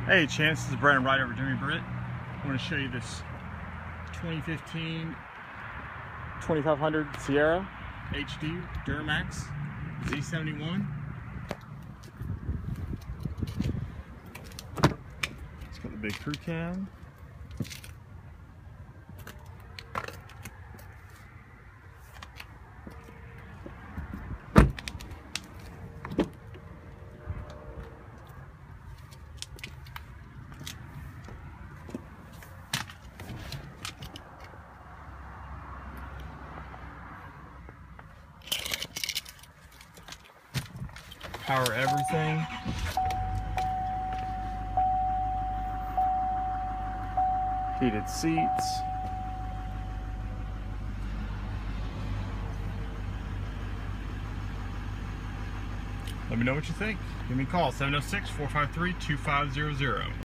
Hey Chance, this is Britt and Wright over at Britt. I want to show you this 2015 2500 Sierra HD Duramax Z71. It's got the big crew cab. Power everything. Heated seats. Let me know what you think. Give me a call, 706-453-2500.